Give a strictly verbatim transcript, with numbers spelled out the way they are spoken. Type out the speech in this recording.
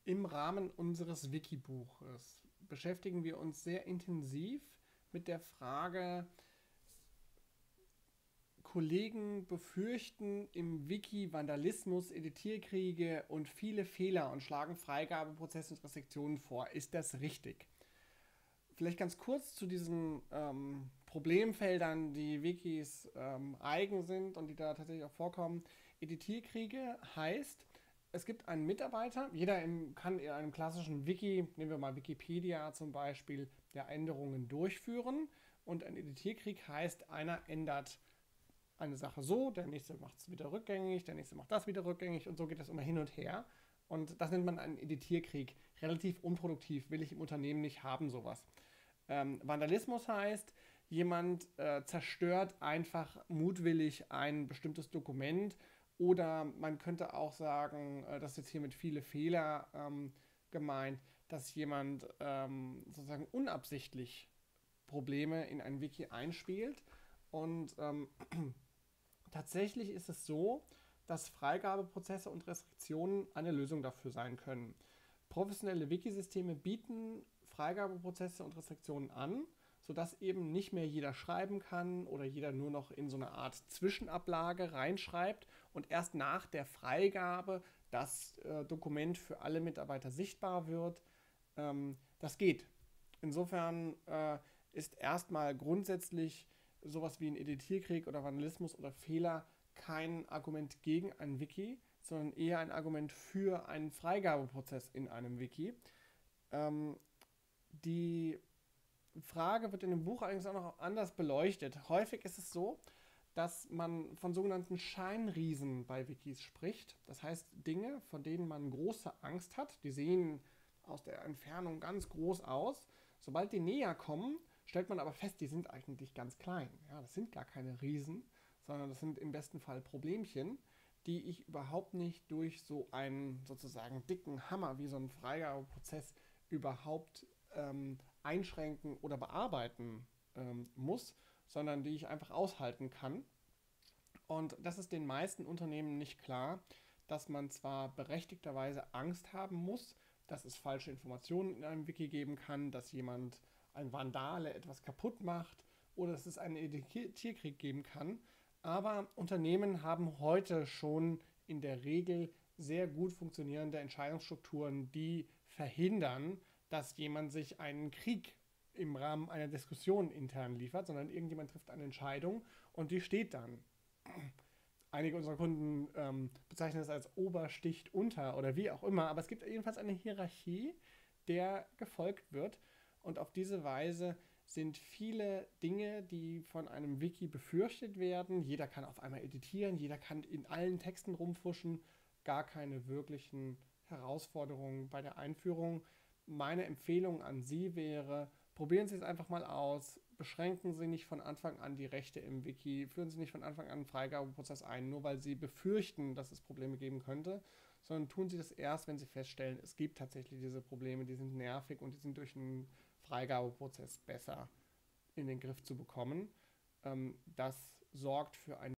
Im Rahmen unseres Wikibuches beschäftigen wir uns sehr intensiv mit der Frage, Kollegen befürchten im Wiki Vandalismus, Editierkriege und viele Fehler und schlagen Freigabeprozesse und Restriktionen vor. Ist das richtig? Vielleicht ganz kurz zu diesen ähm, Problemfeldern, die Wikis ähm, eigen sind und die da tatsächlich auch vorkommen. Editierkriege heißt, es gibt einen Mitarbeiter, jeder im, kann in einem klassischen Wiki, nehmen wir mal Wikipedia zum Beispiel, der Änderungen durchführen. Und ein Editierkrieg heißt, einer ändert eine Sache so, der nächste macht es wieder rückgängig, der nächste macht das wieder rückgängig und so geht das immer hin und her. Und das nennt man einen Editierkrieg. Relativ unproduktiv, will ich im Unternehmen nicht haben, sowas. Ähm, Vandalismus heißt, jemand äh, zerstört einfach mutwillig ein bestimmtes Dokument oder man könnte auch sagen, äh, das ist jetzt hier mit viele Fehler ähm, gemeint, dass jemand ähm, sozusagen unabsichtlich Probleme in ein Wiki einspielt. Und ähm, tatsächlich ist es so, dass Freigabeprozesse und Restriktionen eine Lösung dafür sein können. Professionelle Wikisysteme bieten Freigabeprozesse und Restriktionen an, sodass eben nicht mehr jeder schreiben kann oder jeder nur noch in so eine Art Zwischenablage reinschreibt und erst nach der Freigabe das äh, Dokument für alle Mitarbeiter sichtbar wird. Ähm, das geht. Insofern äh, ist erstmal grundsätzlich sowas wie ein Editierkrieg oder Vandalismus oder Fehler kein Argument gegen ein Wiki, sondern eher ein Argument für einen Freigabeprozess in einem Wiki. Ähm, die Frage wird in dem Buch allerdings auch noch anders beleuchtet. Häufig ist es so, dass man von sogenannten Scheinriesen bei Wikis spricht. Das heißt Dinge, von denen man große Angst hat. Die sehen aus der Entfernung ganz groß aus. Sobald die näher kommen, stellt man aber fest, die sind eigentlich ganz klein. Ja, das sind gar keine Riesen, sondern das sind im besten Fall Problemchen, die ich überhaupt nicht durch so einen sozusagen dicken Hammer wie so einen Freigabeprozess überhaupt ähm, einschränken oder bearbeiten ähm, muss, sondern die ich einfach aushalten kann. Und das ist den meisten Unternehmen nicht klar, dass man zwar berechtigterweise Angst haben muss, dass es falsche Informationen in einem Wiki geben kann, dass jemand, ein Vandale, etwas kaputt macht oder dass es einen Editierkrieg geben kann. Aber Unternehmen haben heute schon in der Regel sehr gut funktionierende Entscheidungsstrukturen, die verhindern, dass jemand sich einen Krieg im Rahmen einer Diskussion intern liefert, sondern irgendjemand trifft eine Entscheidung und die steht dann. Einige unserer Kunden ähm, bezeichnen es als Obersticht unter oder wie auch immer, aber es gibt jedenfalls eine Hierarchie, der gefolgt wird und auf diese Weise sind viele Dinge, die von einem Wiki befürchtet werden. Jeder kann auf einmal editieren, jeder kann in allen Texten rumfuschen, gar keine wirklichen Herausforderungen bei der Einführung. Meine Empfehlung an Sie wäre, probieren Sie es einfach mal aus, beschränken Sie nicht von Anfang an die Rechte im Wiki, führen Sie nicht von Anfang an einen Freigabeprozess ein, nur weil Sie befürchten, dass es Probleme geben könnte, sondern tun Sie das erst, wenn Sie feststellen, es gibt tatsächlich diese Probleme, die sind nervig und die sind durch einen Freigabeprozess besser in den Griff zu bekommen. Ähm, das sorgt für ein